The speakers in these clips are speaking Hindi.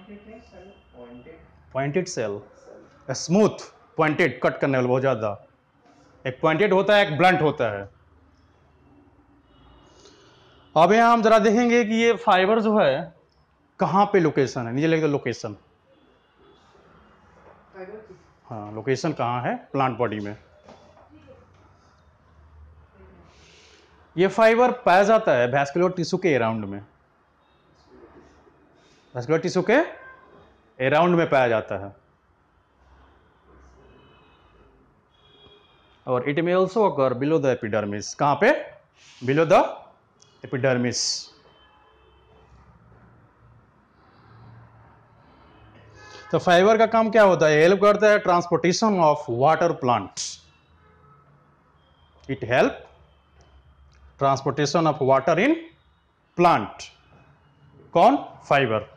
Pointed cell, smooth pointed, cut करने वाला बहुत ज्यादा। एक पॉइंटेड होता है, एक ब्लंट होता है। अब यहां हम जरा देखेंगे कि ये फाइबर जो है कहां पे लोकेशन है। नीचे लिख दो लोकेशन। हाँ, लोकेशन कहाँ है प्लांट बॉडी में। ये फाइबर पाया जाता है वैस्कुलर टिश्यू के अराउंड में, वैस्कुलर टिश्यू के अराउंड में पाया जाता है। और it may also occur below the epidermis. कहाँ पे? Below the epidermis. तो फाइबर का काम क्या होता है? हेल्प करता है transportation of water plants. It help transportation of water in plant. कौन? फाइबर।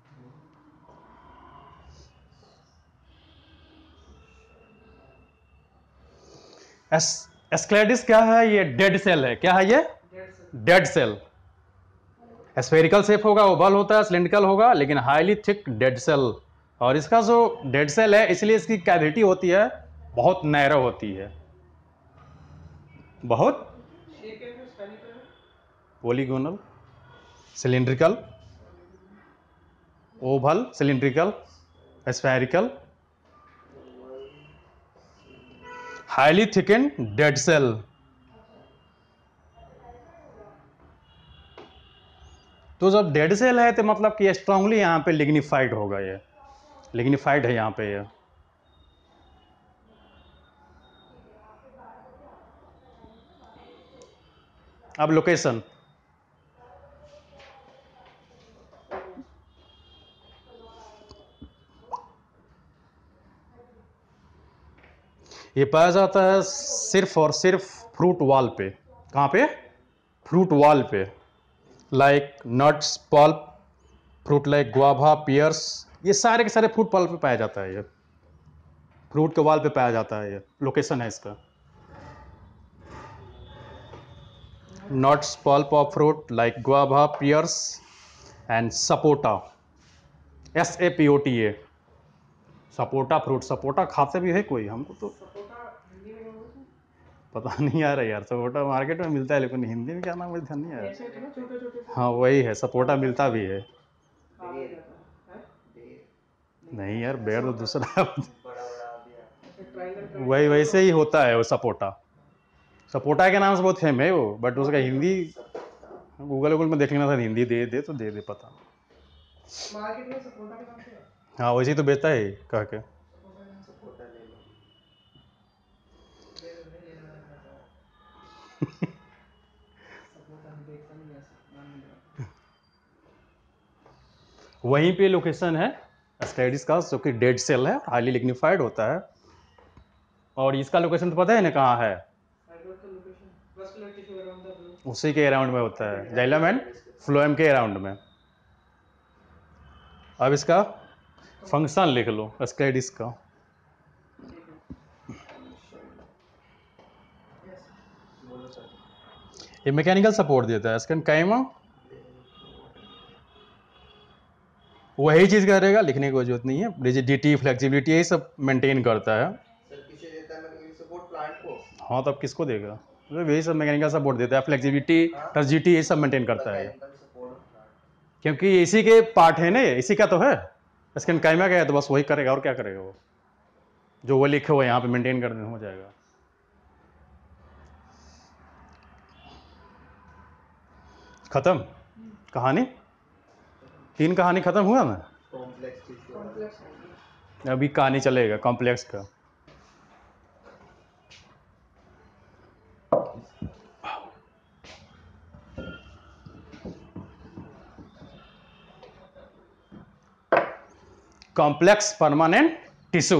एस्क्लेडिस क्या है? ये डेड सेल है। क्या है ये? Dead cell. स्फेरिकल शेप होगा, ओवल होता है, सिलिंड्रिकल होगा, लेकिन हाईली थिक डेड सेल। और इसका जो डेड सेल है इसलिए इसकी कैविटी होती है बहुत नैरो होती है, बहुत polygonal, cylindrical, oval, cylindrical, spherical, highly thicken dead cell. तो जब डेड सेल है तो मतलब कि स्ट्रांगली यहां पे लिग्निफाइड होगा। ये लिग्निफाइड है यहां पे ये। अब लोकेशन, ये पाया जाता है सिर्फ और सिर्फ फ्रूट वॉल पे। कहाँ पे? फ्रूट वॉल पे। Like nuts, pulp, fruit like guava, pears, ये सारे के सारे फ्रूट पल्प पे पाया जाता है। ये फ्रूट के वॉल पे पाया जाता है। ये लोकेशन है इसका। Nuts, pulp of fruit like guava, pears and sapota, SAPOTA, sapota fruit. Sapota खाते भी है कोई? हमको तो पता नहीं आ रहा यार। सपोटा मार्केट में मिलता है लेकिन हिंदी में क्या नाम है ध्यान नहीं आ रहा। हाँ वही है, सपोटा मिलता भी है। नहीं यार, बेर तो दूसरा वही वैसे ही होता है वो सपोटा। सपोटा के नाम से बहुत फेम है वो, बट उसका हिंदी गूगल में देख लेना था, हिंदी दे दे तो दे दे पता। मार्केट में सपोटा के नाम से। हाँ वैसे ही तो बेचता है कह के। वहीं पे लोकेशन है एस्क्लेडिस का, जो कि डेड सेल है, हाईली लिग्निफाइड होता है। और इसका लोकेशन तो पता है ना कहाँ है? उसी के अराउंड में होता है, जाइलम एंड फ्लोएम के अराउंड में। अब इसका फंक्शन लिख लो एस्क्लेडिस का। ये मैकेनिकल सपोर्ट देता है। स्कैनकाइमा वही चीज करेगा, लिखने की जरूरत नहीं है। रिजिडिटी, फ्लेक्सिबिलिटी यही सब मेंटेन करता है। हाँ तब किसको देगा? यही सब मैकेनिकल सपोर्ट देता है। फ्लेक्सिबिलिटी, टर्जिडिटी ये सब मेंटेन करता है, क्योंकि इसी के पार्ट है ना, इसी का तो है। स्कैनकाइमा का है तो बस वही करेगा, और क्या करेगा वो? जो वो लिखे हुए यहाँ पे मेंटेन करने हो जाएगा। खत्म कहानी? 3 कहानी खत्म हुआ ना? अभी कहानी चलेगा कॉम्प्लेक्स का। Complex permanent tissue.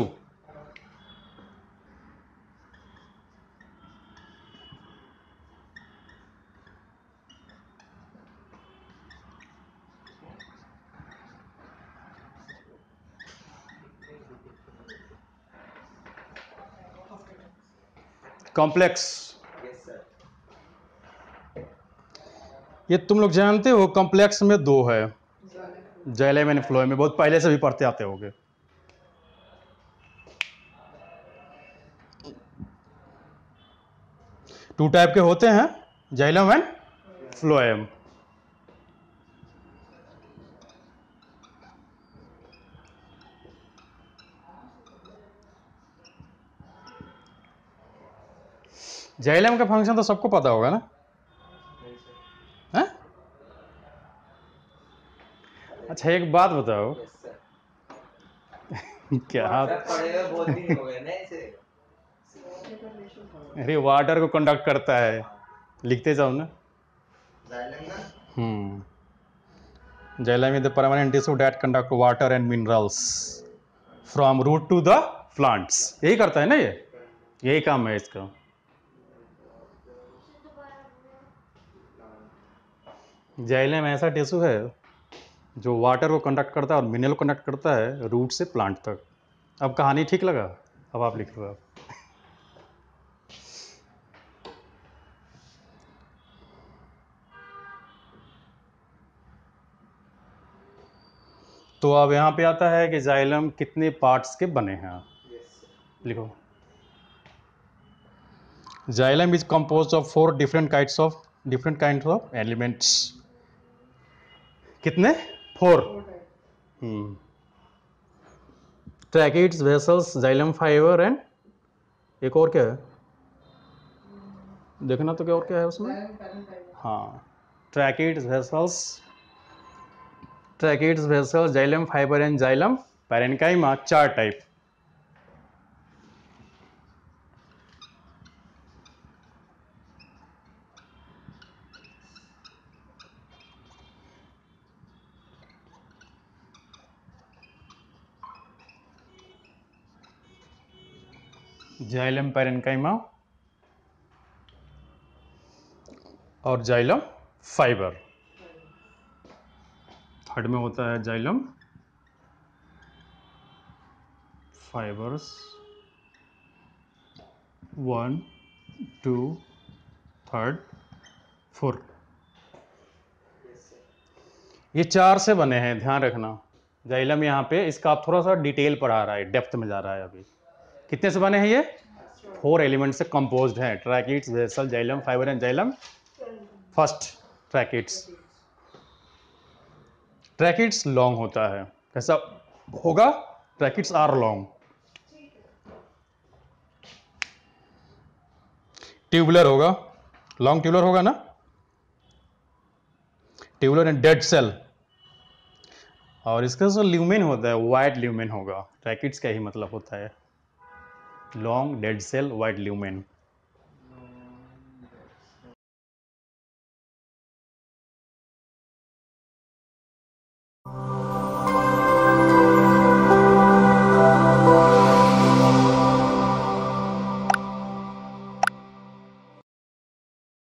कॉम्प्लेक्स, ये तुम लोग जानते हो कॉम्प्लेक्स में 2 है। जाइलम एंड फ्लोएम में बहुत पहले से भी पढ़ते आते होंगे। टू टाइप के होते हैं, जाइलम एंड फ्लोएम। जाइलम का फंक्शन तो सबको पता होगा ना? है? अच्छा एक बात बताओ, क्या अरे वाटर को कंडक्ट करता है, लिखते जाओ ना। Xylem is the permanent tissue that conduct water and minerals from root to the plants. यही करता है ना, ये यही काम है इसका। जाइलम ऐसा टिश्यू है जो वाटर को कंडक्ट करता है और मिनरल को कंडक्ट करता है रूट से प्लांट तक। अब कहानी ठीक लगा? अब आप लिख लो। तो अब यहाँ पे आता है कि जाइलम कितने पार्ट्स के बने हैं। लिखो, xylem is composed of 4 different kinds of elements. कितने? 4। Tracheids, vessels, xylem fibre and एक और क्या है, देखना तो क्या और क्या है उसमें। हाँ, tracheids, vessels, xylem fibre and xylem parenchyma, 4 type. Xylem parenchyma और जाइलम फाइबर। थर्ड में होता है जाइलम फाइबर्स 1, 2, 3, 4। ये 4 से बने हैं, ध्यान रखना। जाइलम यहाँ पे इसका आप थोड़ा सा डिटेल पढ़ा रहा है, डेप्थ में जा रहा है। अभी कितने से बने हैं ये? 4 एलिमेंट से कंपोज्ड हैं, tracheids, vessel, xylem fibre and xylem. First, tracheids long होता है। कैसा होगा? Tracheids are long. ट्यूबुलर होगा, लॉन्ग ट्यूबुलर होगा ना, ट्यूबुलर एंड डेड सेल। और इसका जो ल्यूमेन होता है वाइट ल्यूमेन होगा। ट्रैकिड्स का ही मतलब होता है long, dead cell, wide lumen.